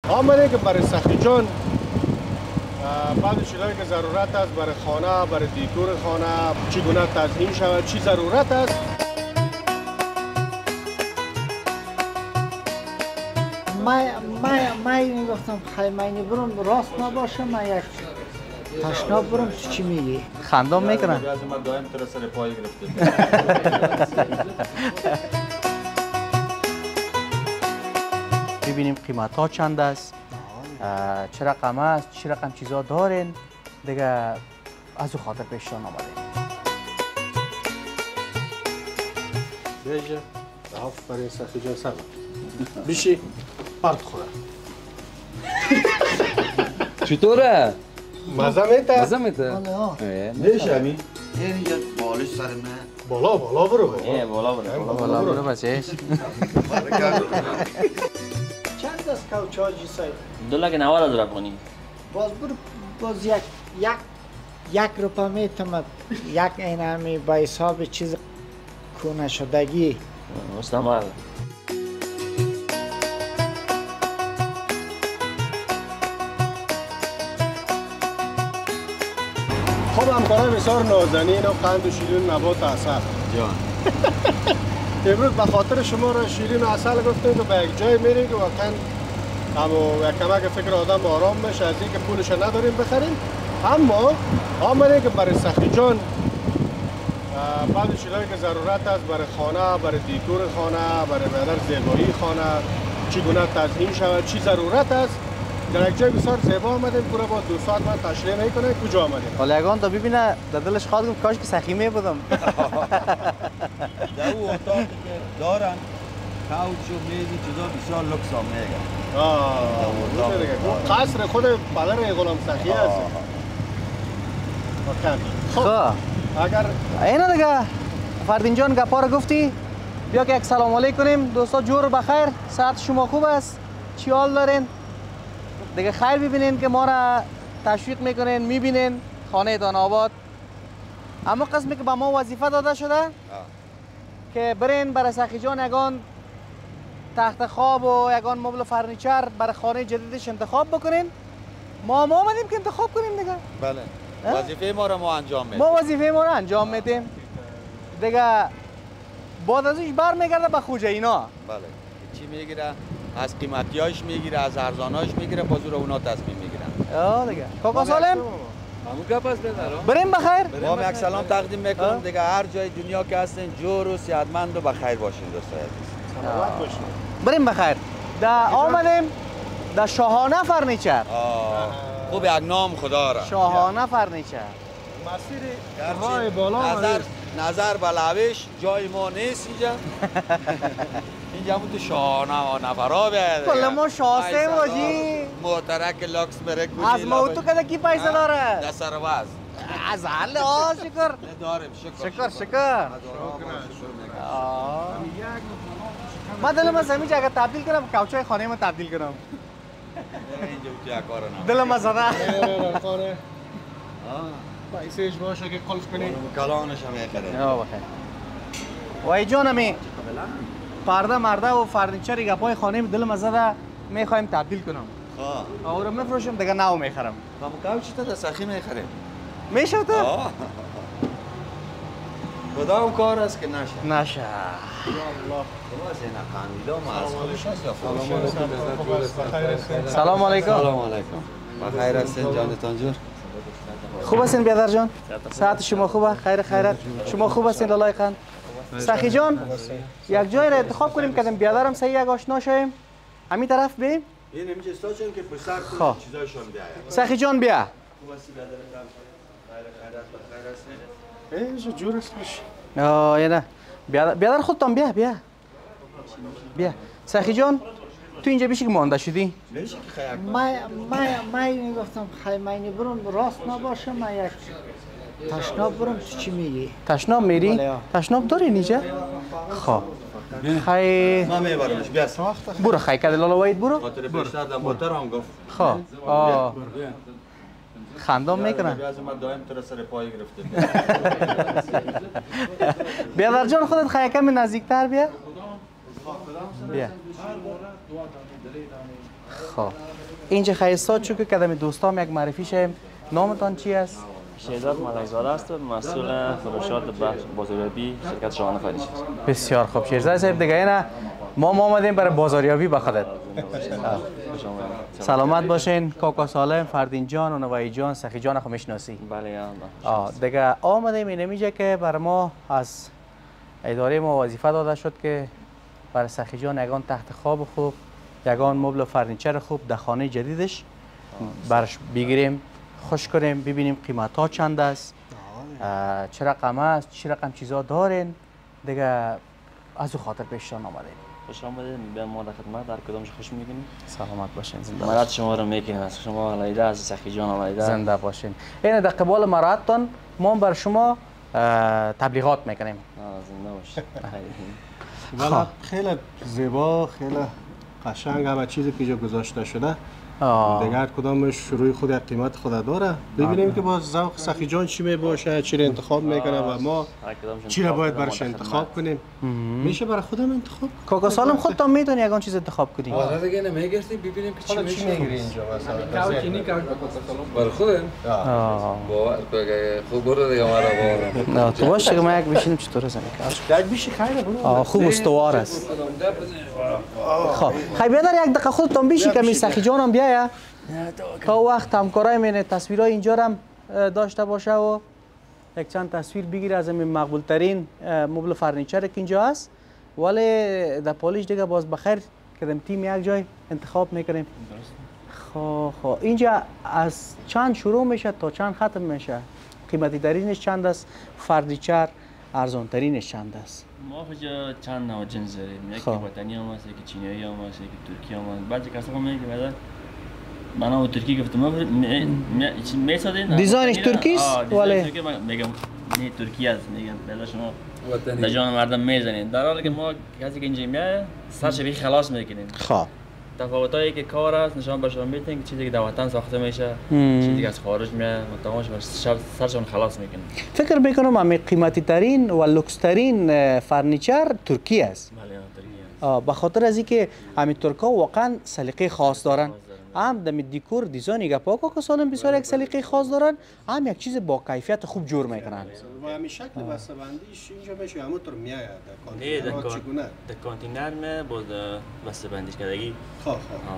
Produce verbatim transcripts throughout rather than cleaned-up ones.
آمده که برای سخی جان بعضی چیزایی که ضرورت است برای خانه، برای دیکور خانه، چگونه تزیین شود، چی ضرورت است. من من میگفتم خیمه برم راست نباشه، من یک تشناب برم. تو چی میگی؟ خندام میکنن. از ما دائم تر سر پای گرفته. ببینیم قیمت ها چند است، چه رقم است، چه رقم چیزا دارین دیگه، از او خاطر پیشتان آمده. بیجه آفرین سخی جان سلام بیشی پرد خوره چطوره؟ مزه میته؟ مزه میته؟ میشه همین؟ اینجا بالش سر من. بالا بالا برو. ای بالا برو. بالا برو بچهش. چند از کوچاجی سای؟ دو لک نود هزار افغانی. باز برو باز یک یک یک روپا میتمد یک این همی با حساب چیز کنه شدگی. مستمر. خب همکارای بسیار نازنین و قند و شیرین نبات عسل جان. امروز به خاطر شما را شیرین و عسل گفتیم که به یک جای میریم که واقعا اما یک کمک فکر آدم آرام میشه از اینکه پولش نداریم بخریم. اما آمده که برای سخی جان بعضی چیزایی که ضرورت است برای خانه، برای دیکور خانه، برای بدر زیبایی خانه، چگونه تزیین شود، چی ضرورت است. در یک جای بسیار زیبا آمدیم، پورا با دو ساعت من تشریح نمی‌کنه کجا آمدیم. حالا یگان تا ببینه در دلش خواهد گفت کاش که سخیمه بودم. در او اتاقی که دارن کاوچ و میزی چیزا بسیار لکس هم میگن. آه دیگه قصر خود پدر غلام سخی است. خب اگر اینه دیگه فردین جان گپا رو گفتی، بیا که یک سلام علیک کنیم. دوستا جور بخیر، صحت شما خوب است؟ چی حال دارین؟ دیگه خیر ببینین که ما را تشویق میکنین، میبینین خانه دان آباد. اما قسمی که به ما وظیفه داده شده آه. که برین برای سخی جان یگان تخت خواب و یگان مبل فرنیچر برای خانه جدیدش انتخاب بکنین. ما ما آمدیم که انتخاب کنیم دیگه. بله. وظیفه ما را ما انجام میدیم. ما وظیفه ما را انجام میدیم. دیگه بعد ازش برمیگرده به خوجه اینا. بله. چی میگیره؟ از قیمتیاش میگیره، از ارزاناش میگیره، باز رو اونا تصمیم میگیرن. آه دیگه. کاکا سالم؟ همون گپ است بدارم. بریم بخیر. ما یک سلام تقدیم میکنم دیگه، هر جای دنیا که هستین جور و صحتمند و بخیر باشین دوستای عزیز. سلامت باشین. بریم بخیر. دا آمدیم دا شاهانه فرنیچر. خوب یک نام خدا را. شاهانه فرنیچر. مسیر راه بالا نظر نظر به لوش جای ما نیست اینجا. اینجا بود شاهانه و نفرا بیاید. کل ما شاسته باشی. محترک لاکس بره کوچی. از موتو کده کی پیسه داره؟ دست سرواز. از حال آه شکر. داریم شکر. شکر شکر. من دلم از همین جگه تبدیل کنم، کوچه خانه ما تبدیل کنم. اینجا بود کار نه. دلم از زده. خانه. پیسهش باشه که قلف کنی. کلانش هم میخره. آه بخیر. وای جانمی. پرده مرده و فرنیچر گپای خانه دلم از زده میخوایم تبدیل کنم. خواه. آورم میفروشم دیگه نو میخرم. ما کوچ تا سخی میخریم. میشه تو؟ آه. کدام کار است که نشه؟ نشه. الله. سلام علیکم. سلام علیکم. بخیر هستین جانتان جور؟ خوب هستین بیادر جان؟ صحت شما خوبه؟ خیر خیرت؟ شما خوب هستین لالای قند؟ سخی جان یک جای را انتخاب کنیم که بیادرم صحیح یک آشنا شویم. همین طرف بریم؟ این اینجا استاچن که پسر خب. چیزایشون بیاید. سخی جان بیا. خوب هستی بیادرم؟ خیر خیرت بخیر هستین؟ اینجا جور است باش. آه نه. بیادر بیادر خودتان بیا بیا. بیا. سخی جان تو اینجا بیشی که مانده شدی؟ میشه که خیر کن. من من من میگفتم خیمه برم راست نباشه، من یک تشناب برم. تو چی میگی؟ تشناب میری؟ بله. تشناب داری اینجا؟ خب. خی ما میبرمش بیا ساخت. برو خی کد لالا وید برو. خاطر بیشتر در موتر هم گفت. خب. آه. خندام میکنن. بیازم من دائم تو را سر پای گرفته. بیادر جان خودت خیلی کمی نزدیکتر بیا. بیا. خب اینجا خیستاد چون که کدام دوستام یک معرفی شیم. نامتان چی است؟ شهزاد ملکزاده است، مسئول فروشات بخش بازاریابی شرکت شاهانه فرنیچر. بسیار خوب شهزاد صاحب، دیگه اینا ما ما آمدیم برای بازاریابی بخدت. سلامت باشین. کاکا سالم، فردین جان و نوایی جان، سخی جان خو میشناسی؟ بله. آه دیگه آمدیم اینمیجه که بر ما از اداره ما وظیفه داده شد که برای سخی جان یگان تخت خواب خوب، یگان مبل و فرنیچر خوب در خانه جدیدش برش بگیریم، خوش کنیم، ببینیم قیمت ها چند است، چه رقم است، چه رقم چیزا دارین. دیگه از او خاطر پیشتان آمدیم. خوش آمدید. به ما در خدمت در کدامش خوش می‌کنیم. سلامت باشین. زنده مراد شما رو میکنیم. از شما علیده از سخی جان علیده. زنده باشین. این در قبال مرادتان ما بر شما تبلیغات میکنیم. زنده باشید. بله خیلی زیبا، خیلی قشنگ همه چیزی که اینجا گذاشته شده. دیگه هر کدامش شروع خود یک قیمت خود داره. ببینیم که با ذوق سخی جان چی می باشه، چی رو انتخاب میکنه و ما چی رو باید برش انتخاب کنیم. میشه برای خودم انتخاب؟ کاکا سالم خودتان میتونی یگان چیز انتخاب کنی. آره دیگه نمیگرفتیم ببینیم که چی میشه. میگیری اینجا مثلا؟ کاو چینی کاو برای خودم. باور بگه خوب برو دیگه ما رو باور. نه تو باشه که ما یک بشینیم چطور زنی کاش. یک بیشی خیلی برو. آه خوب استوار است. خب خیلی بیادر یک دقیقه خودتان بیشی که می سخی جانم بیایا. تا وقت همکارای من تصویرای اینجا هم داشته باشه و یک چند تصویر بگیره از این مقبول ترین مبل فرنیچر که اینجا هست. ولی در پالیش دیگه باز بخیر کدام تیم یک جای انتخاب میکنیم. خب خب اینجا از چند شروع میشه تا چند ختم میشه؟ قیمتی ترینش چند است؟ فرنیچر ارزان ترینش چند است؟ ما اینجا چند نوع جنس داریم. یکی وطنی هم هست، یکی چینایی هم هست، یکی ترکی هم هست. بعضی کسا هم میگه بعد من ترکی گفتم میسازین دیزاینش ترکی است ولی میگم نه ترکی است، میگم بعد شما در جان مردم میزنین، در حالی که ما کسی که اینجا میاد سرش بی خلاص میکنیم. خب تفاوتایی که کار است نشان به شما میدیم که چیزی که در وطن ساخته میشه، چیزی که از خارج میاد متماش سرشون خلاص میکنیم. فکر میکنم همه قیمتی ترین و لوکس ترین فرنیچر ترکی است. بله ترکی است. به خاطر از اینکه همین ترکا واقعا سلیقه خاص دارن. هم در دیکور دیزاین گپا که سالم بسیار یک سلیقه خاص دارن، هم یک چیز با کیفیت خوب جور میکنن. و همین شکل بسته‌بندیش اینجا میشه همونطور میآید در کانتینر. در کانتینر می باز بسته‌بندیش کردگی. خب خب.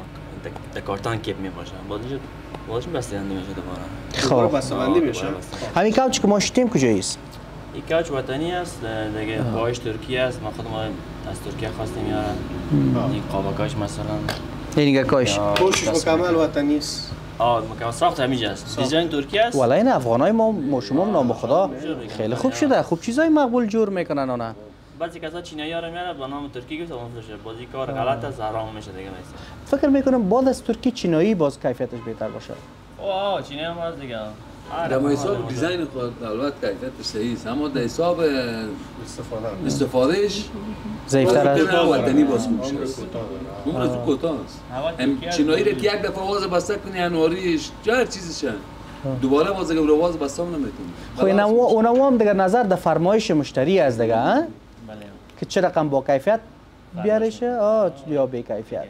در کارتون کیپ می باشه. باز اینجا بازش بسته‌بندی میشه دوباره. خب بسته‌بندی میشه. همین کوچ که ما شدیم کجاییست؟ این کوچ وطنی است، دیگه پایش ترکیه است. ما خودم از ترکیه خواستیم میارن. این قابکاش مثلا اینگه کاش پوشش مکمل وطنی است. آه مکمل ساخت همینجا است. دیزاین ترکیه است. ولی این افغانای ما ما شما نام خدا خیلی خوب شده، خوب چیزای مقبول جور میکنن اونا. بعضی کسا چینایی ها رو میارن با نام ترکی گفت اون فروشه. بازی کار غلط است، حرام میشه دیگه مثلا. فکر میکنم بعد از ترکی چینایی باز کیفیتش بهتر باشه. اوه چینایی هم هست دیگه. در حساب دیزاین خود البته کیفیت صحیح است، اما در حساب استفاده استفادهش ضعیف‌تر است. وطنی باز میشه. عمرش کوتاه است. چینایی رو که یک دفعه واز بسته کنی انواریش هر چیزش دوباره واز رو واز بسته نمیتونی. خب اینا اونا هم دیگه نظر در فرمایش مشتری از دیگه ها؟ بله. که چه رقم با کیفیت بیارشه آ یا بی کیفیت.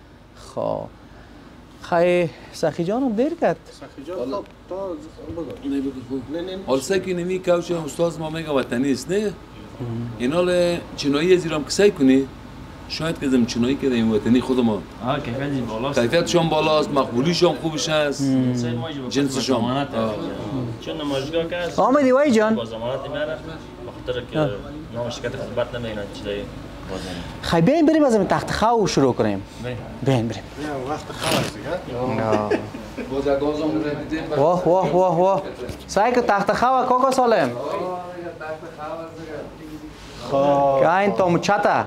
خب خیلی سخی جانم دیر کرد. سخی جان خب تا نه بگو حال سکی نمی کوچه استاد ما میگه وطنی است نه اینال چینایی زیرام کسای کنی شاید که زم چینایی که این وطنی خود ما آه کیفیت بالاست، کیفیتشون بالاست، مقبولیشون خوبش است، جنسشون چون نمایشگاه که است آمدی وای جان با ضمانت میاره به خاطر که نام شرکت خدمت نمیدن چیزای خیلی بیاین بریم از این تخت خو شروع کنیم. بیاین بریم. وقت خواهد دیگه. واه واه واه واه. سعی که تخت خو کاکا سالم. خب. که این تو مچتا.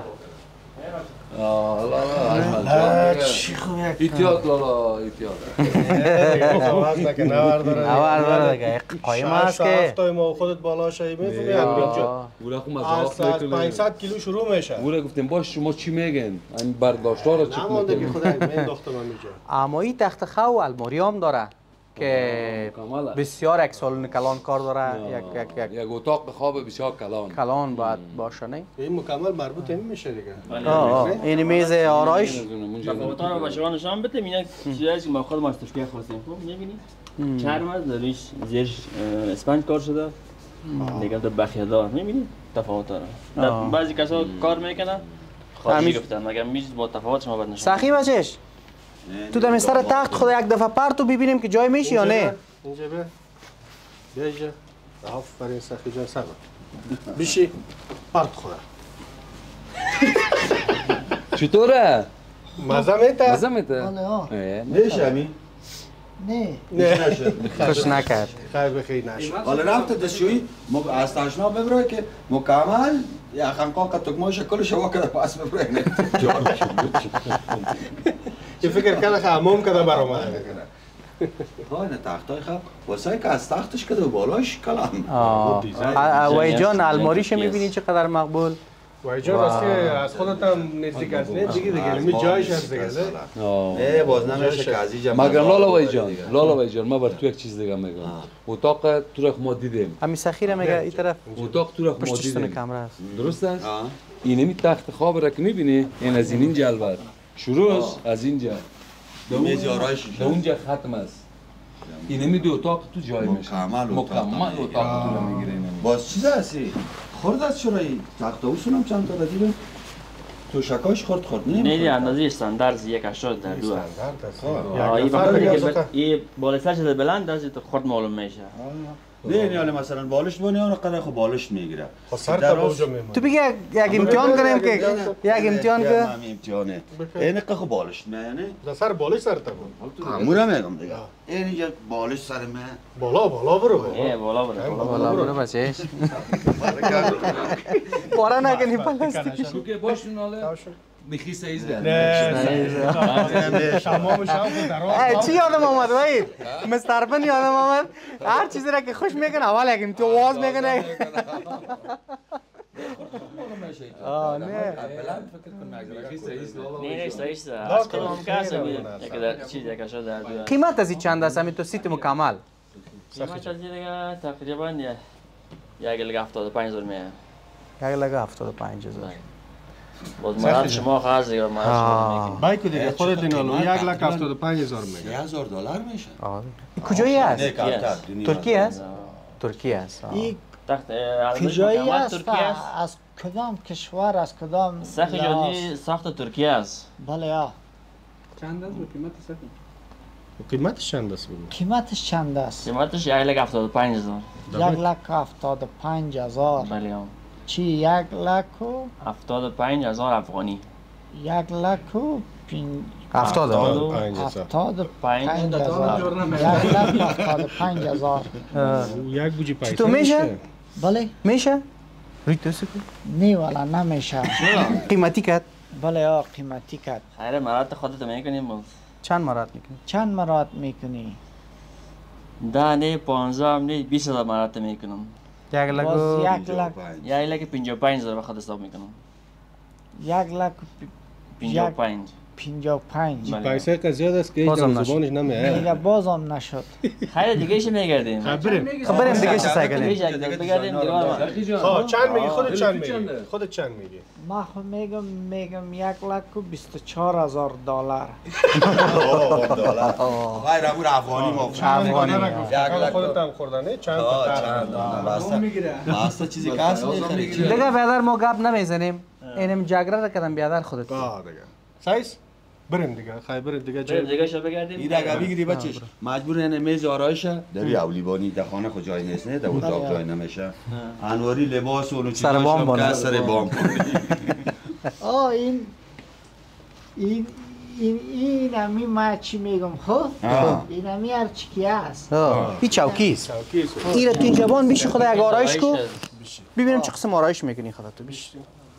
چی خوبه ایتیاد لالا ایتیاد وزنه که نورد داره نورد داره دیگه قایم هست که هفتای ما خودت بالا شایی میفهمی همینجا از پانصد کیلو شروع میشه. گوره گفتیم باش شما چی میگن این برداشت ها رو چک نمانده بی میکنیم خدا مینداختم همینجا. اما این تخت خو الماری هم داره که کاملا. بسیار یک سالن کلان کار داره یک یک یک یک اتاق خواب بسیار کلان. کلان باید باشه نه؟ این مکمل مربوط این میشه دیگه. آه این میز آرایش تفاوت‌ها رو به شما نشان بدم. اینا چیزایی که ما خودمون از ترکیه خواستیم. خب می‌بینید؟ چرم است داریش زیرش اسپنج کار شده. دیگه تو بخیه‌دار می‌بینید تفاوت‌ها رو. بعضی کسا کار میکنن خواهی گفتن مگر میز با تفاوت شما باید نشان. سخی بچش تو دم سر تخت خود یک دفعه پرتو ببینیم که جای میشه یا نه؟ اینجا بیا. بیا اینجا. آفرین سخی جان صبر. بشی. پرت خدا. چطوره؟ مزه میده؟ مزه میده؟ بله ها. نشه همین؟ نه نه. خوش نکرد. خیر بخیر نشه. حالا رفت دستشویی مو از تشنا ببره که مکمل یا خنقا که تکماش کلش وا کرده پس ببره نه جان یه فکر کنه که حمام کده برآمده. ها نه تختای خب واسه که از تختش کده بالاش کلام. آه وای جان الماریش میبینی چقدر مقبول. وای جان راستی از خودت هم نزدیک است نه دیگه دیگه نمی جایش هست دیگه نه باز نمیشه که از اینجا مگر لالا وای جان لالا وای جان ما بر تو یک چیز دیگه میگم اتاق تو رو ما دیدیم همین سخیره میگه این طرف اتاق تو رو ما پشت سن دیدیم کامره است. درست است این می تخت خواب را که میبینی این از این اینجا البته شروع است از اینجا میز آرایش به اونجا ختم است این می دو اتاق تو جای میشه مکمل مکمل اتاق تو رو میگیره باز چیز هستی خورد از چرایی تخت اوسونم چند تا دیدم تو شکاش خورد خورد نه نه دیگه اندازه استاندارد یک هشتاد در دو است. یک این نفر وقتی دیگه که این بالا سر شده بلند است تو خورد معلوم میشه. نه نه حالا مثلا بالش بونی اون قدر خب بالش میگیره خب سر تا اونجا میمونه تو بگه یک امتحان کنیم که یک امتحان که همین امتحانه این که خب بالش میانه در سر بالای سر تا بود همورا میگم دیگه این اینجا بالش سر من بالا بالا برو ای بالا بره بالا بالا برو بچهش بارا نکنی پلاستیک تو که باشون حالا میخی سایز ده نه شمام شام خود درام چی یادم آمد وای مستر بن یادم آمد هر چیزی را که خوش میکنه اول یکم تو آواز میکنه آه نه نه نه سایز از کدام کاس یک در چیز یک هشتاد در دو. قیمت از این چند است همین تو سیت مکمل قیمت از دیگه تقریبا یک لگه هفتاد و پنج هزار میه. یک لگه هفتاد و پنج هزار باز مرد شما خرج دیگه مرد شما میکنید. بایکو دیگه خودت اینالو یک لک هفتاد و پنج هزار میگه هزار دلار میشه آره کجایی است نه کمتر ترکیه است ترکیه است این تخت کجایی کجایی است ترکیه است. از کدام کشور از کدام سخت جانی ساخت ترکیه است. بله ها قیمتش چند است بگو قیمتش چند است قیمتش یک لک هفتاد و پنج هزار. یک لک هفتاد و پنج هزار بله هم. چی یک لک و هفتاد و پنج هزار افغانی. یک لک و پین هفتاد و پنج هزار هفتاد و پنج پنج هزار. هزار یک لک هفتاد و پنج هزار یک بوجی پیسه تو میشه؟ بله میشه؟ روی تو سکو نه والا نمیشه قیمتی کرد بله ها قیمتی کرد خیر مرات خودت میکنیم باز. چند مرات میکنی؟ چند مرات میکنی ده نه پانزده هم نه بیست هزار مرات میکنم. یک لگو باز یک لک یک لک پنجاه و پنج هزار به خود حساب میکنم. یک لک پنجاه و پنج. پنجاه و پنج بله. پیسه که زیاد است که بازم ایجا نشد. زبانش نمیه دیگه بازم نشد خیر دیگه ایش میگردیم. بریم خبرم دیگه چه سعی دیگه کنیم ایش یک دست بگردیم دیگه ما. ها چند میگی خودت چند میگی چنده؟ خودت چند میگی ما خو میگم میگم یک لک و بیست و چهار هزار دلار دلار غیر امور افغانی ما افغانی یک خودت هم خوردنه چند آه، تا چند واسه واسه چیزی که هست میخری دیگه بیادر ما گپ نمیزنیم اینم جگره را کردم بیادر خودت آه دیگه سایز بریم دیگه خیلی بریم دیگه بریم جای دیگه شو بگردیم. این اگه بگیری بچش مجبور اینه میز آرایشه داری اولیبانی در خانه خود جای نیست نه در اتاق جای نمیشه انواری لباس و سر بام چیزاش بانه. سر بام کنی آه این این این این همی ما چی میگم خب آه. این همی هر چی که است این چوکی است چوکی است. این را تو این جوان بیش خدا یک آرایش کو آرایش ببینیم چه قسم آرایش میکنی خدا تو بیش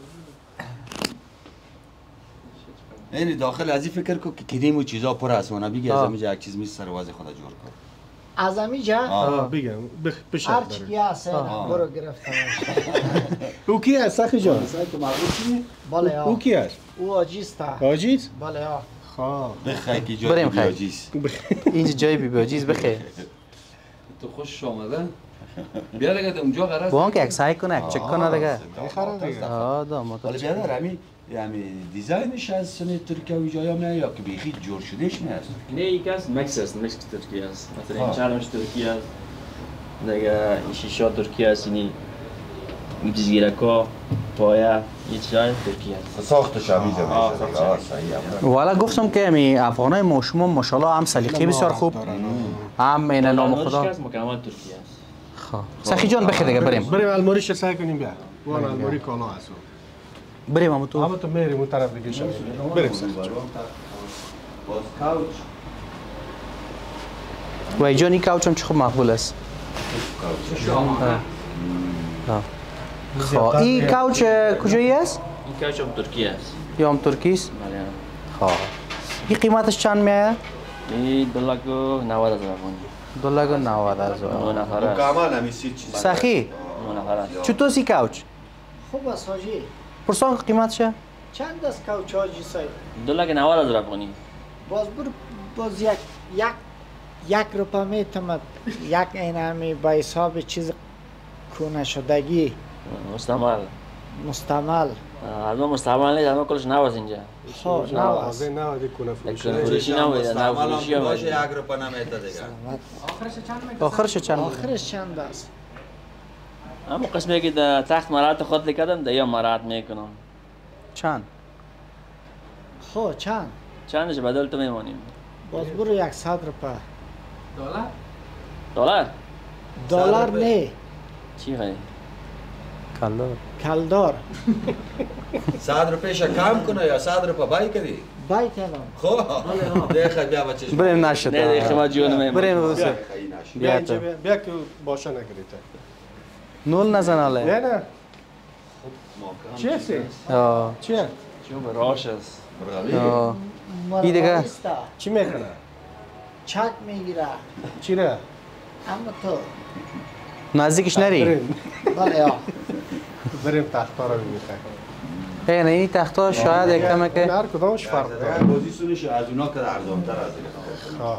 این داخل از این فکر کو که کریم و چیزا پر است ونا بگی از همینجا یک چیز می سر واز خدا جور کن از همی جا آه بگم بخ بشه هر چی که است اینا برو گرفتم او کی است سخی جان بله او ها کی است او آجیستا حاجیت بله ها خواه بخیر که بریم جای خیر. بیاجیز. اینجا جای بی باجیز بخیر. تو خوش آمده. بیا دیگه اونجا قرار. با اون که اکسای کنه اک چک کنه دیگه. بخره دیگه. آه داماد. حالا بیادر همین همین دیزاینش از سن ترکیه و جایی هم نه یا که بیخی جور شدهش نه است. نه یک است مکس است مکس ترکیه است مثلا این چرمش ترکیه است دیگه این شیشه ترکیه است اینی این جزیرکا پایه یه چیزای ترکیه است ساختش هم اینجا آه، میشه. ساختش. آه صحیح. والا گفتم که می افغانای ما شما ماشاءالله هم سلیقه بسیار خوب هم این نام خدا خدا. است مکمل ترکیه است خب سخی جان بخیر دیگه بریم. بریم الماریش سعی کنیم بیا. وان الماری کالا هست. بریم هم تو. اما تو میریم اون طرف دیگه شد. بریم سعی. باز کاوچ. و اینجا نی کاوچ هم چه خوب مقبول است. آه. خب این کاوچ کجایی است؟ این کاوچ هم ترکیه است یا هم ترکی است؟ بله خب این قیمتش چند میآید؟ این دو لک و نود هزار افغانی دو لک و نود نه هزار. نفر است کامل همین سی چیز. سخی نه نفر است چطور سی کاوچ؟ خوب است حاجی. پرسان قیمتشه؟ چند است کوچ حاجی سای؟ دو لک نود هزار افغانی باز بر باز یک یک یک روپا میتمد یک اینمی با حساب چیز کونه شدگی مستعمل مستعمل از ما مستعمل نیست از ما کلش نو است اینجا خب نو است. نه نه دی کنه فروش. کنه فروشی نمیده نه فروشی هم باشه میده یک روپا نمیده دیگه. آخرش چند؟ آخرش چند است؟ اما قسمی که در تخت مرات خود کردم در یا مرات میکنم چند؟ خب چند؟ چندش بدل تو میمانیم باز برو یکصد روپا. دلار دلار نه چی خیلی کلا. کلدار صد روپیش کم کنه یا صد روپا بای کردی؟ بای کنم. خب دیگه بیا بچهش. بریم نشد. نه دیگه شما جون میمانیم بریم بیا. بسه. بیا بیا اینجا تو. بیا. بیا که باشه نگریته. نول نزن نه حاله. نه. چیه سی؟ آه. چیه؟ چون به راش است آه. این دیگه؟ مرغابیستا. چی میکنه؟ چک میگیره. چی نه؟ اما تو نزدیکش نری. بریم. بله یا بریم تختا رو ببینیم. این این تختا شاید یک کمه که هر کدامش فرق داره. بازی سونش از اونا که ارزان‌تر از این. آه آه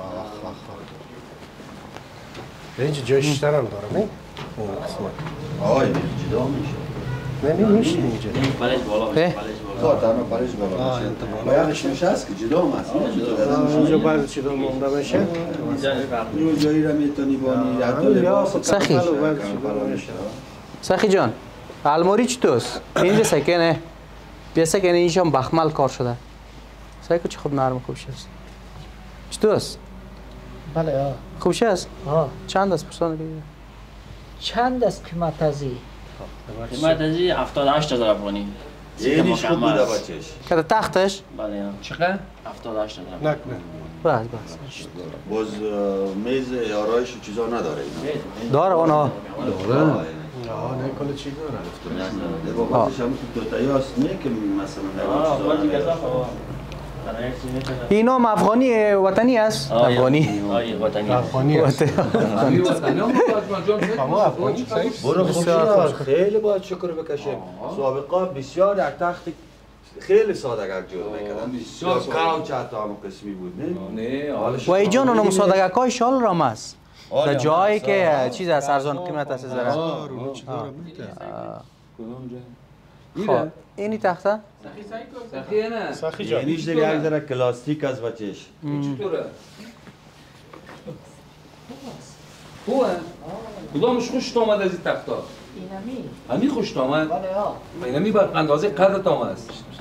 آه. اینجا جای شیشتر هم داره نه؟ اون قسمت. آه این جدا میشه. نه نه میشه اینجا. این پلش بالا اه. پلش بالا خب تنها پرش بالا آه، میشه. انت بالا. باید شمش هست که جدا هم هست. اینجا باید چی دو مونده بشه. اینجا فرق یه جایی را میتونی بانی حتی لباس سخی. باید چی دو بشه. سخی جان الماری چطورست؟ اینجا سکنه بیا سکنه اینجا هم بخمل کار شده سعی چه خوب نرم خوب شست چطورست؟ بله یا خوب شست؟ ها چند است پرسانه بگیره؟ چند است قیمت ازی؟ قیمت از این هفتاد و هشت هزار افغانی اینیش خوب بوده مکمل. بچهش. که تختش؟ بله یا چقدر؟ هفتاد و هشت هزار نه افغانی نه. بس بس باز اه، میز آرایش و چیزا نداره اینا. داره اونا داره. نه نه کل چی داره. لباس خودش هم تو دوتایی هست نه که مثلا آه چیزا بازی نداره. گذا خب برای یک چیزی می‌کنه. اینا هم افغانی وطنی است؟ آه، افغانی آه یه وطنی افغانی است. همین وطنی هم باید جان فکر اما افغانی سعید. برو بسیار خوشی خیلی باید شکر بکشیم. سابقا بسیار یک تخت خیلی سادگک جور میکردن. بسیار یا ساده. کاوچ حتی هم قسمی بود نه؟ نه حالش و اینجا اونم صادقک های شال رام است آره، در جایی آره. که چیز از ارزان قیمت است زره آه رو چی داره میگه. کدام جا؟ خب ایره؟ اینی تخته؟ سخیه نه؟ سخی جان. یعنیش دیگه یک ذره کلاستیک از بچهش. چطوره؟ خوبه؟ کدامش خوشت آمد از این تختا؟ اینمی همین خوشت آمد؟ بله یا اینمی بر اندازه قدرت آمد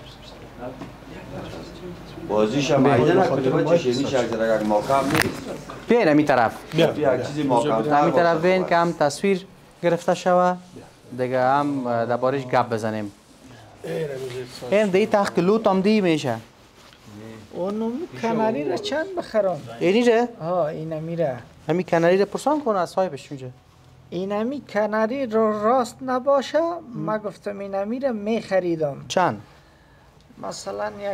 بازیش هم عیده نکنه بچهش یعنیش یک ذره یک محکم نیست. بیاین همی طرف بیا. یک چیزی محکم‌تر همی طرف باشه. بیاین که هم تصویر گرفته شوه دیگه هم دربارش گپ بزنیم این دی تخت که لوت هم دی میشه اونم کناری را چند بخرم؟ اینی ره؟ ها اینمی را همی کناری رو پرسان کن از صاحبش اونجا اینمی کناری رو راست نباشه ما گفتم اینمی را میخریدم چند؟ مثلا یک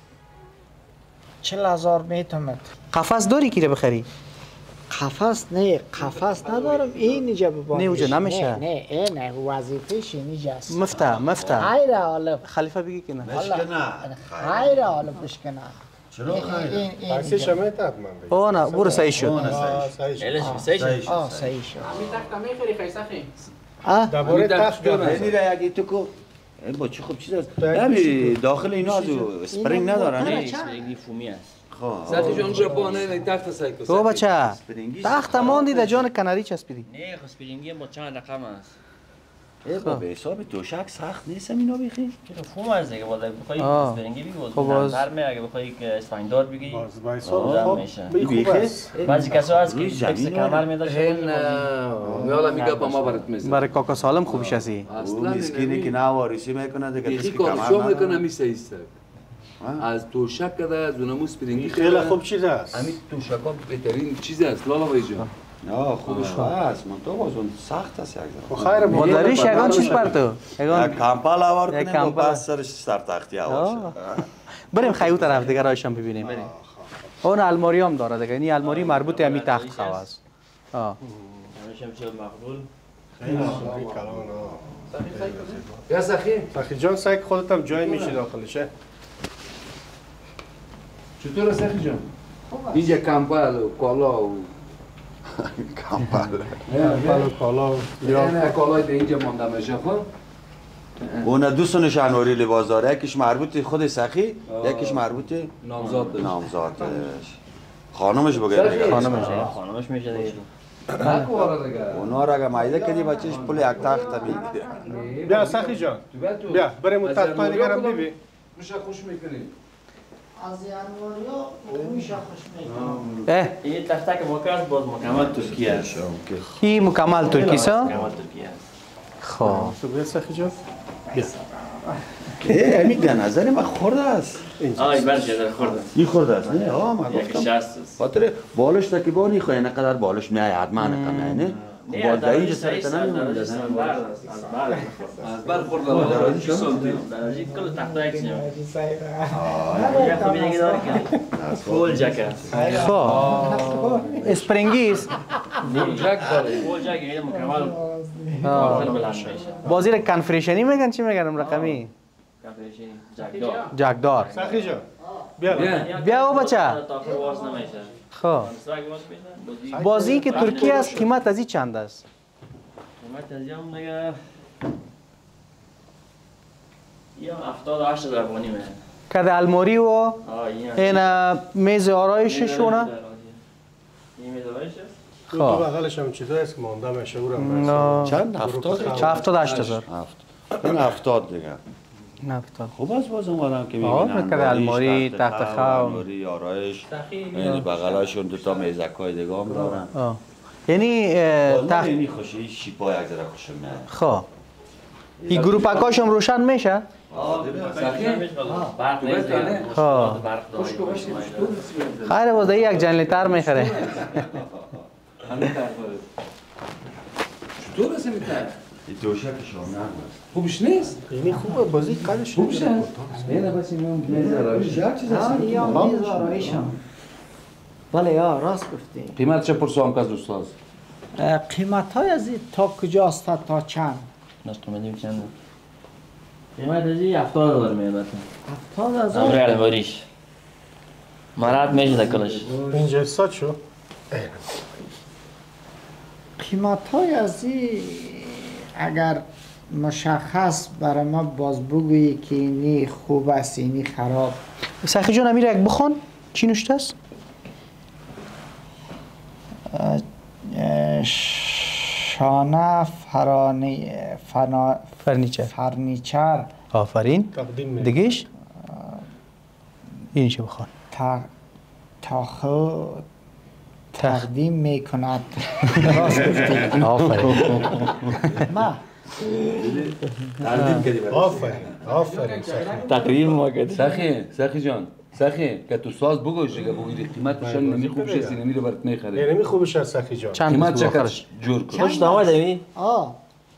چل هزار میتومد قفس داری که رو بخری؟ قفس نه قفس ندارم این اینجا ببانش نه، اونجا نمیشه. نه نه این نه وظیفهش اینجا است مفته مفته خیر حالا خلیفه بگی که نه بشکنه. خیر حالا بشکنه چرا خیلی؟ این این تاکسی شما تاب من بگم. آه نه برو صحیح شد. آه، آه، صحیح صحیح الش شد. میسایش آه صحیح شد. آه درباره تخت جان یعنی را یکی تو کو ای با چه خوب چیز است. تو یک نمی داخل اینا از اسپرینگ ندارن. نه نه؟ اسپرینگی فومی است. خب. سخی جان اونجا پانه نه تخت سایکو. تو بچه اسپرینگی. تخت ماندی در جان کناری چسبیدی. نه خب اسپرینگی با چند رقم است. ای با به حساب توشک سخت نیست اینا بخی. چرا فوم است دیگه بالا بخوای آه. اسپرینگی بگی خب باز- باز برمی اگه بخوای که اسفنگدار بگی باز باز آه. خب میشه. بی خوب بیخی؟ است. بعضی کسا هست که روی فکس زمین کمر آره. میداشت این میالا میگه با ما برات میزه. برای کاکا سالم خوبش هستی. او مسکینی که نه واریسی میکنه دیگه یکی کسی کارشو کمر میکنه نداره. میسه ایست. از توشک کده از اونموس پرینگی خیلی خوب چیز است. همین توشک ها بهترین چیز است لالا بای جان. نه خوبش هست من تو باز اون سخت است یک خب ذره. خیر با داریش یگان چیز بر تو. یک یگان کمپل آور یک کنیم و کمپل. بس سرش سر تختی آور آه. بریم خیو طرف دیگه رایشم ببینیم. اون الماری هم داره دیگه. این الماری مربوط به همین تخت خو است. آه. همیشه میشه مقبول. خیلی خوب کلام آه. یا سخی سخی جان سعی خودت هم جای میشی داخلشه. چطور سخی جان؟ اینجا کمپل و کالا و کمپل پلو کالا یا نه کالای به اینجا مانده میشه خب. اون دو سنش انواری لباس داره یکیش مربوط خود سخی یکیش مربوط نامزاد داشت. نامزادش خانمش بگه دیگه خانمش. خانمش میشه دیگه. نکواره دیگه. اونا را اگه مایده کردی بچهش پول یک تخت میگیره بیا سخی جان بیا بریم اون تخت پای دیگرم ببین. میشه خوش میکنی. از یانواریا میشه خوش میکنه. اه این تخته که واقع است باز مکمل ترکیه است. کی مکمل ترکی سا؟ مکمل ترکیه است. خب تو بیا سخی جان ای امی به نظر من خورده است آه این برش در خورده. این خورده است نه آه من یک گفتم شست است. خاطر بالش تکیبانی خواهی نقدر بالش میای حتما نکنه نه نه باز در اینجا درجه سرت نمیمونده درجه استاندارد است. از بعد خورده. از بر خورده لالا چی سانتی؟ درجه کل تخته یک سیم. یه خوبی دیگه داره که فول جک است. خب اسپرینگی است. جک داره. فول جک یعنی مکمل داخل بلند میشه. بازی را کنفریشنی میگن چی میگن رقمی؟ کافیشی جک دار. جگدار. سخی جان بیا بیا. بیا او بچه. تا آخر واس نمیشه. خب سواگ واس میشه. بازی که ترکیه است قیمت از این چند است؟ قیمت از یام دیگه یا هفتاد و هشت هزار افغانی میشه. کده الماری و آه این این میز آرایششونه؟ این میز آرایش است. تو دو بغلش هم چیزایی است که مانده میشه او رو هم نه. چند هفتاد چه هفتاد هشت هزار؟ هفت این هفتاد دیگه هفتاد. خوب است بازم آدم که آه، میبینن می‌کنه الماری، تخت خواب. الماری آرایش یعنی بغلاشون دو تا میزک های دیگه هم دارن آه. یعنی اه، بازم تخت یعنی خوشی شیپا یک ذره خوشم میاد خب این گروپکاش هم روشن میشه؟ آه برق نیست دیگه. خب برق داره. خیره باز یک جنریتر میخره همین طرف چطور است این طرف؟ این دوشک شام نگوست خوبش نیست؟ اینی خوبه بازی قدش خوبش است؟ نه بس این میز آرایش. ها یا میز آرایش هم. بله یا راست گفتی. قیمت چه پرسوام که از استاد؟ قیمت های از این تا کجا است تا چند؟ نشت قیمتی چند؟ قیمت از این هفتاد هزار میاد. هفتاد امر هزار. الماریش. مرد میشه دکلش. اینجا سات شو قیمت های از این اگر مشخص برای ما باز بگویی که اینی خوب است اینی خراب. سخی جان امیر یک بخون چی نوشته است؟ اه، اه، شانه فرانی فنا فرنیچر فرنیچر آفرین تقدیم می دیگهش این چی بخون تا تاخو تقدیم می کند. راست گفتی. آفرین ما تقدیم کردی برای آفرین آفرین سخی تقریبا ما کرد. سخی سخی جان سخی که تو ساز بگوش دیگه بگوی قیمتش هم نمی خوبش است نمی رو برات میخره یعنی خوبش از سخی جان چند قیمت از چقدر آخرش جور کن خوش آمده می؟ آه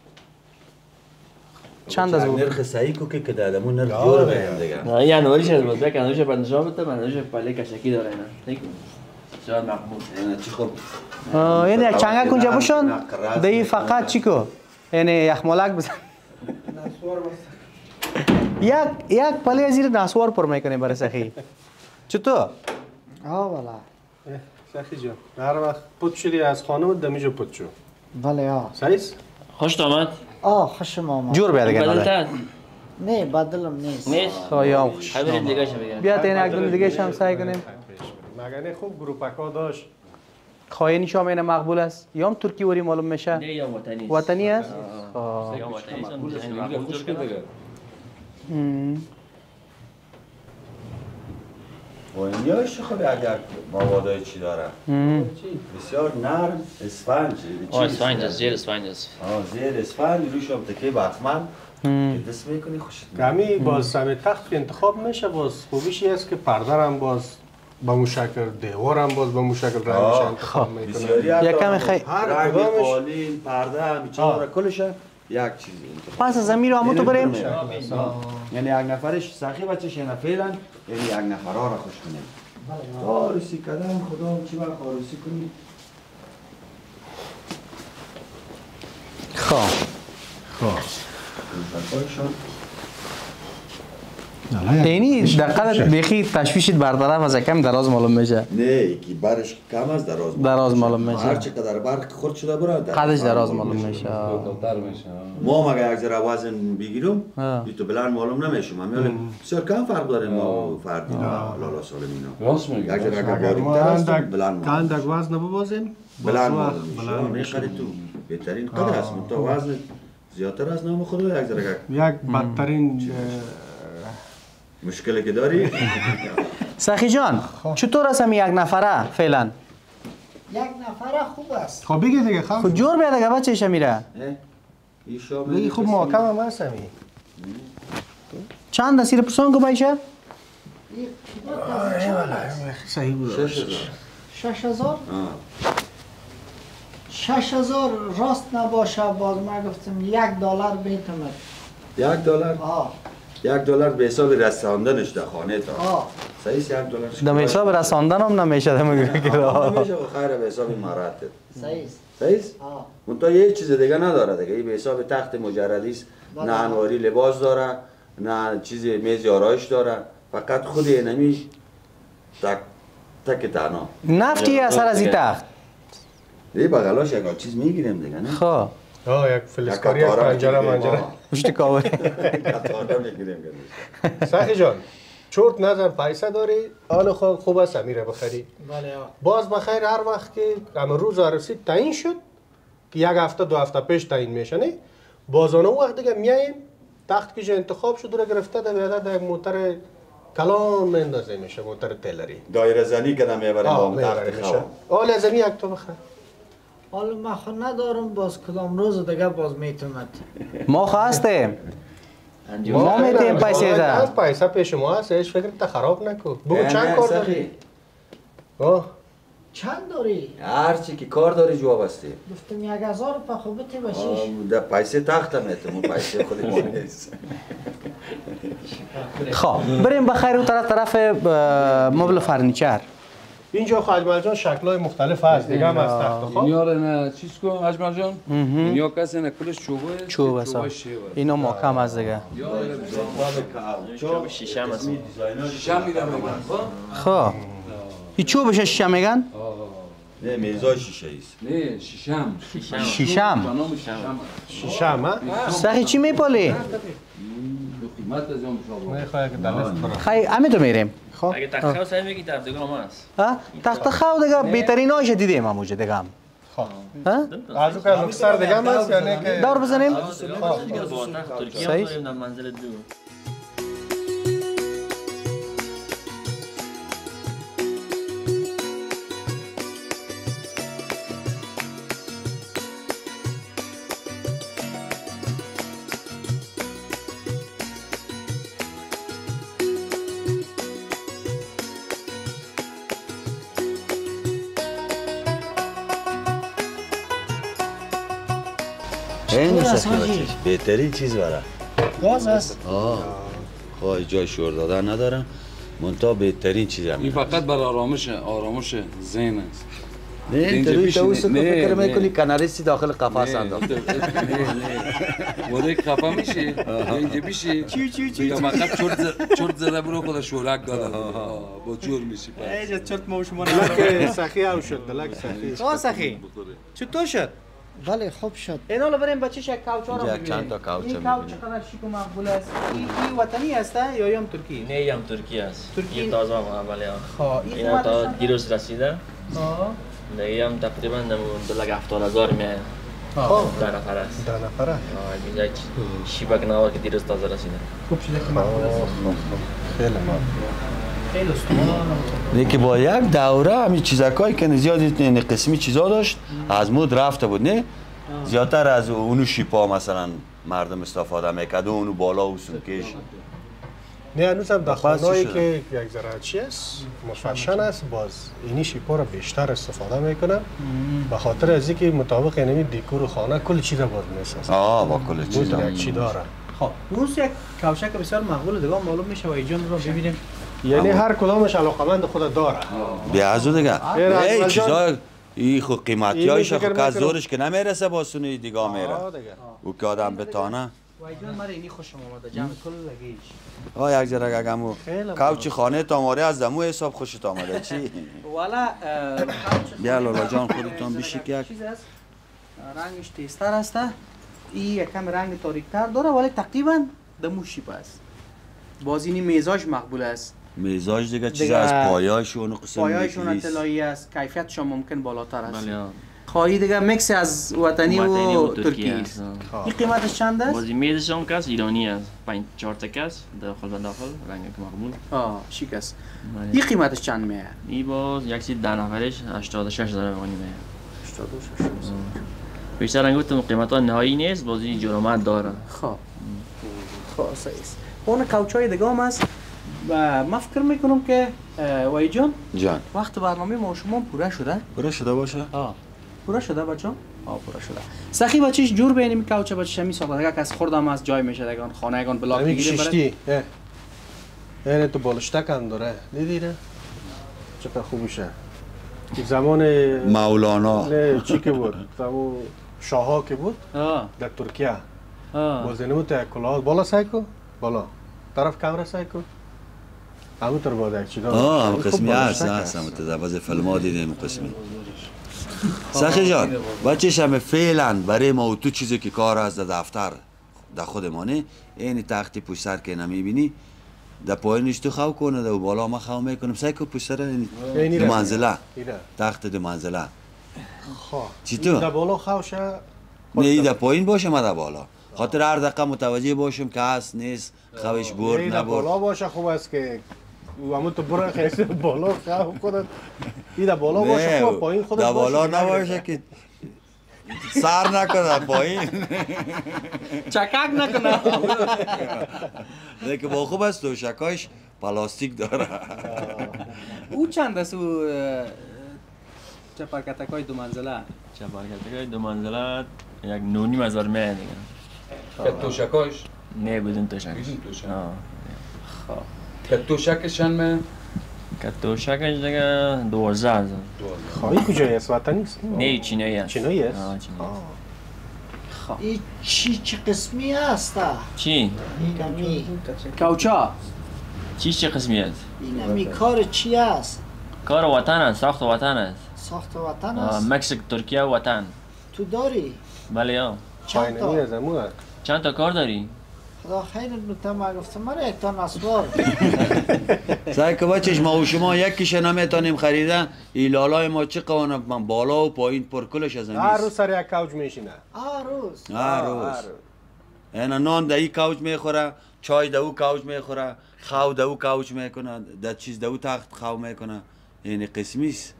چند از نرخ صحیح کو که که دادمون نرخ جور بگم دیگه نه یه انواریش از بود بک انواریش پر نشان بده من انواریش پله کشکی داره اینا دیگه شاید مقبول یعنی چی خوب آه، یعنی یک چنگک اونجا بشون دی فقط چی کو یعنی یخمالک بزن یک یک پله زیر نسوار پر میکنه برای سخی چطور؟ آه والا سخی جان هر وقت پود شدی از خانم دمیجو پود شو بله آه سایس خوش آمد. آه خوشم آمد جور بیاد دیگه ناله بدلتن نه بدلم نیست نیست. خواهیم خوش خیلی بریم دیگه شو بگم. بیا تا این یک دیگه شم سعی کنیم. مگه خوب گروپک ها داشت خواهی شام این مقبول است یا هم ترکی وری معلوم میشه؟ نه یا وطنی است. وطنی است؟ آه. یا وطنی است. اون مقبول خوش جور دیگه. و اینجاش خب اگر موادای چی داره بسیار نرم اسفنج آه اسفنج است. زیر اسفنج است. آه زیر اسفنج روش هم تکه بطمن که دست میکنی خوشت میاد. کمی باز سم تخت که انتخاب میشه باز خوبیش این است که پرده هم باز با مو شکل دیوار هم باز با مو شکل رنگش آه، انتخاب میکنه بسیاری یکم حتی خی- هر رنگ کدامش- قالین پرده هم چهار کلش یک چیزی انتخاب. پس از زمین رو همون تو بریم؟ یعنی یک نفرش سخی بچهش یعنی فعلا یعنی یک نفر ها را خوش کنیم آرسی کدام خدا چی وقت آرسی کنی خب اینی دقیقا بیخی تشویشت برطرف از کم دراز معلوم میشه نه یکی برش کم از دراز دراز معلوم میشه. هر چقدر برق خورد شده برای قدش دراز معلوم میشه در میشه. ما مگه یک ذره وزن بگیرم آه. بی تو بلند معلوم نمیشم من بسیار کم فرق داره ما و فردی لالا سالم اینا راست میگی. یک ذره اگر اگر ما باریک‌تر هستم اندک بلند معلوم اندک وزن ببازیم بلند باز معلوم بلند میشه میشه. میخری تو بهترین قدر است من تا وزن زیادتر از نام خدا یک ذره یک بدترین مشکلی که داری سخی جان چطور است همی یک نفره فعلا؟ یک نفر خوب است خب بگی دیگه خب خود جور بیاد اگه بچه ایشه میره بگی خوب محکم هم هست همی چند دسیر پرسان که بایشه؟ این قیمت از چند است؟ صحیح بود شش هزار شش هزار راست نباشه باز ما گفتم یک دلار بیتم یک دلار آه یک دلار به حساب رساندنش در خانه تا آه صحیح است، یک دلار دم حساب رساندن هم نمیشه دم نمیشه و خیر به حساب مراتب صحیح است صحیح است آه منتها یه چیز دیگه نداره دیگه این به حساب تخت مجردی است نه انواری لباس داره نه چیز میز آرایش داره فقط خود اینمی تک تک تنها نفتی اثر از این تخت این بغلاش یک چیز میگیریم دیگه نه خب آه یک فلسکاری یک پنجره منجره پشت کاوه کتاره میگیریم سخی جان چورت نظر پیسه داری آن خود خوب است امیره بخری بله آه باز بخیر هر وقت که اما روز عروسی تعیین شد که یک هفته دو هفته پیش تعیین میشه نه باز اون وقت دیگه میایم تخت که جا انتخاب شد رو گرفته در بیاده در موتر کلان مندازه میشه موتر تیلری دایره زنی که میبریم آه با میبره تخت میشه خواب آل ازمی یک تو بخیر حالا ما خود ندارم باز کدام روز دیگه باز میتونم ما خواستیم ما میتیم پیسه ده از پیسه پیش ما هست هیچ فکر تا خراب نکن بگو چند کار داری آه چند داری؟ هر چی که کار داری جواب هستی گفتم یک هزار پا خوبتی باشیش در پیسه تخت هم میتونم پیسه خودی ما نیست خب بریم بخیر اون طرف طرف مبل فرنیچر اینجا خو اجمل جان شکل‌های مختلف هست دیگه هم از تخت خواب اینیا رو نه چیز کن اجمل جان اینیا کسی نه کلش چوبه چوب است اینا محکم است دیگه چوب شیشه هم است. شیشم میدم بگم خب این چوبش شیشه میگن؟ نه میزای شیشه ایست نه شیشم شیشم به نام شیشم شیشه هم ها سخی چی میپالی؟ دو قیمت از اون شما میخوای که دلست برم خیلی همه تو میریم اگه تخت سعی میگی طرف دیگه هم هست. ها تخت خواب دیگه بهترین هایش دیدیم همونجا دیگه هم ها از اون که لوکسر دیگه هم هست یا نه که دور بزنیم دیگه با تخت ترکی هم صحیح. داریم در منزل دو. این است، سخی حاجی؟ بچهش بهترین چیز برای باز است آه خواهی جای شور دادن ندارم منتها بهترین چیز هم این فقط برای آرامش آرامش ذهن است نه اینجا اینطوری بشینه. تو اوست نه، فکر نه. میکنی کاناریستی داخل قفس انداخت. نه نه واره خفه میشه اینجا بیشه چی چی چی یا مقب چرت ز- چرت زده برو خود شورک داده با جور میشی پس ایجا چرت ما شما دلک سخی هم شد دلک سخی آه سخی چطور شد؟ بله خوب شد. اینا رو بریم بچه شک کوچا رو اینجا ببینیم. چند تا کوچه این می‌بینیم. کوچ چقدر شیک و مقبول است. این این وطنی است یا یم ترکی؟ نه هم ترکیه است. ترکی؟ یه تازه هم اولی هم. خب این اینا تا قیمتش دیروز رسیده. آه. دیگه هم تقریبا نمون دو لگ هفتاد هزار میه. خب در نفر است. ده نفره آه اینجا شیبک نوار که دیروز تازه رسیده. خوب شده که مقبول است. خیلی ما خیلی استوار. نه که با یک دوره همین چیزکایی که زیادی این قسمی چیزا داشت از مود رفته بود نه زیادتر از اونو شیپا مثلا مردم استفاده میکرد و اونو بالا و سونکش نه هنوز هم در بس چی خانه‌ای شده؟ که یک ذره چی است مفشن است باز اینی شیپا رو بیشتر استفاده میکنن به خاطر از اینکه مطابق اینمی دیکور خانه کل چیز رو باز میسازن آه با کل چیزا بود یک چی داره خب اون یک کوچه که بسیار مقبول دیگه معلوم میشه و ایجان رو ببینیم. یعنی هر کدامش علاقمند خود داره بیا از اون دیگه غیر از ای مجان- چیزا این خود قیمتی اینی هایش فکر خود که از می‌کنم- زورش که نمیرسه با سونی دیگه آه میره دیگه. او که آدم بتانه و ایجان مرا اینی خوشم آمده جمع کل لگیش. آه یک ذره اگمو خیلی کوچ خانه تاماری از دمو حساب خوشت آمده چی والا بیا لالا جان خودتان بشی که یک چیز است رنگش تیزتر است این یکم رنگ تاریکتر داره ولی تقریبا دموشی است باز اینی میزاج مقبول است میزاج دیگه چیز دیگه از پایه‌اش و اون قسم پایه‌شون نیست. اطلاعی است کیفیتش هم ممکن بالاتر است بله خواهی دیگه میکس از وطنی وطنی و و ترکی ترکی است. است این قیمتش چند است؟ بازی میزش هم کس ایرانی است. پنج چهار تکه است داخل و داخل رنگ که مقبول. آه شیک است بله. این قیمتش چند میه؟ ای باز یک سی ده نفرش هشتاد و شش هزار افغانی میه. هشتاد و شش. بیشتر رنگ گفتم قیمت ها نهایی نیست بازی جرامت داره. خب خب صحیح است اون کوچای دیگه هم است و من فکر میکنم که وای جان جان وقت برنامه ما و شما پوره شده برو شده باشه آه پوره شده بچه آه پوره شده سخی بچهش جور بینیم کوچه بچه شمی ساختگی کس خوردم از جای میشه دگان خانه اگان بلاک همین میگیریم برای ششتی اه. اینه تو بالشتک هم داره دیدی نه چقدر خوب میشه زمان مولانا نه چی که بود زمان شاها که بود آه در ترکیه آه باز اینمو تا کلاه بالا سایکو بالا طرف کامرا سایکو همونطور باید یک چی داره آه هم خوب قسمی بالشتک هست هست هم تدباز فیلم ها دیدیم قسمی سخی جان بچهش همه فعلا برای ما و تو چیزی که کار هست در دفتر در خودمانه این تختی پشت سر که نمیبینی در پایینش تو خو کنه در بالا ما خو میکنم سعی کن پشت سر اینی دو را. منزله ایره تخت دو منزله خواه چی تو؟ در بالا خوشه نه ای در پایین باشه ما در بالا خاطر هر دقیقه متوجه باشم که هست نیست خوش برد این در بالا نبرد باشه خوب است که همون تو برای خیلی بالا خواه خودت این در بالا باشه خوب پایین خودت در باشه بالا که نگیره. نباشه که سر نکنه در پایین چکک نکنه لیکن با خوب است دوشکاش پلاستیک داره او چند است او چپرکتک های دو منزله چپرکتک دو منزله یک نونیم هزار میه دیگه. که توشکاش نه بدون توشک. بدون توشک. آه. که توشکشن من که توشکش دیگه دوازده هزار. خواهی کجایی است وطنی است نه چینایی است. چینایی است؟ آه چینایی. این چی چه قسمی است؟ چی؟ این همی کوچا چی چه قسمی است؟ این همی کار چی است؟ کار وطن است، ساخت وطن است. ساخت وطن آه، است؟ مکزیک ترکیه وطن. تو داری؟ بله یا. چند پایینی تا؟ از امو چند تا کار داری؟ خدا خیر نوتا ما گفتم مرا یک تا نسوار سعی که بچهش ما و شما یکیش نمیتونیم خریدن این لالای ما چه قوانه من بالا و پایین پر کلش از هر همیست روز سر یک کوچ میشینه آه روز هر روز اینا نان در این کوچ میخوره چای در او کوچ میخوره خو در او کوچ میکنه در چیز در او تخت خو میکنه این قسمیست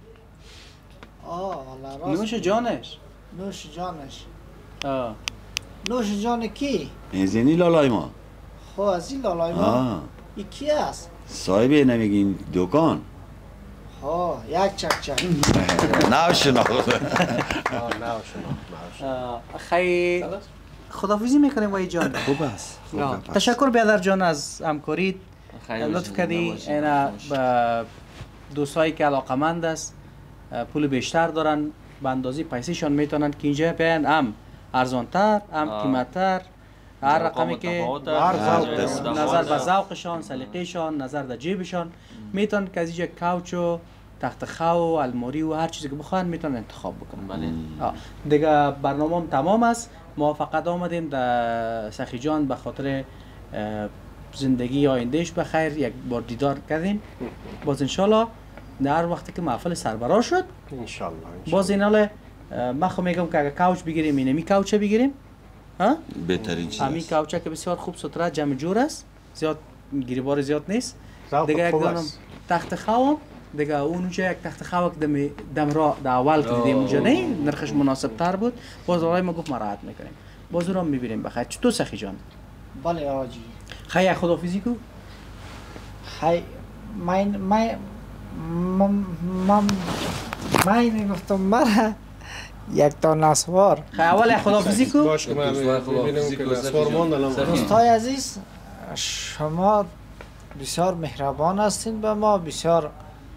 آه والا راست نوش جانش نوش جانش آه نوش جان کی؟ این زینی لالای ما خب از این لالای ما آه این کی است؟ صاحب نمیگین دکان ها یک چک چک نه شناخت آه نه شما آه، خی خدافیزی میکنیم وای جان خوب است خوب آه، است. تشکر بیادر جان از همکاریت خیلی لطف باشین، کردی نباشین، اینا نباشین. به دوستایی که علاقمند است پول بیشتر دارن به اندازه پیسهشان میتونن که اینجا بیان هم ارزانتر هم قیمتتر هر رقمی که نظر به ذوقشان سلیقه‌شان نظر به جیبشان میتونن که از اینجا کوچ تخت خو و الماری و هر چیزی که بخوان میتونن انتخاب بکنن. بله. دیگه برنامه هم تمام است. ما فقط آمدیم در سخی جان به خاطر زندگی آیندهش بخیر یک بار دیدار کردیم. باز انشالله در وقتی که محفل سربراه شد انشالله باز ایناله من خو میگم که اگه کوچ بگیریم اینمی کوچه بگیریم ها بهترین چیز همین است. کوچه که بسیار خوب ستره جمع جور است زیاد گریبار زیاد نیست ذوق دیگه یک خوب دانم است. تخت خوام دیگه اونجا یک تخت خو که دم دم را در اول که دیدیم اونجا نه نرخش مناسب تر بود باز آقای ما گفت مراحت میکنیم باز رو هم میبینیم بخیر چطور سخی جان بله آجی خیلی خدافیزی کو خی من من من من من گفتم مرا یک تا نسوار خیلی اول خدافیزی کو باش که من ببینم که نسوار ماندن دوستای عزیز شما بسیار مهربان هستین به ما بسیار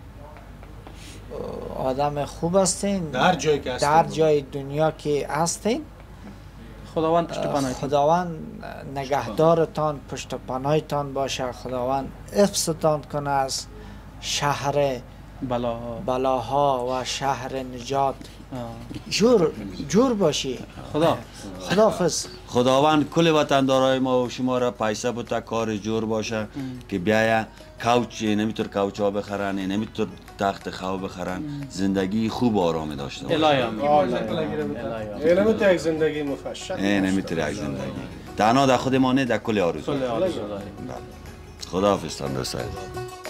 آدم خوب هستین در جایی که هستین در جای دنیا که هستین خداوند پشت پناهتان خداوند نگهدارتان پشت پناهتان باشه خداوند حفظتان کنه از شهر بلاها بلاها و شهر نجات جور جور باشی خدا خداحافظ خداوند کل وطندارای ما و شما را پیسه بوده کار جور باشه که بیاید کوچ نمیتور کوچ ها بخرن نمیتور تخت خو بخرن زندگی خوب و آرامی داشته باشه الهی آمین اینه میتونه یک زندگی مفشل این نمیتونه یک زندگی تنها در خود ما نه در کل آرزو کل آرزو خداحافظ تان دوستان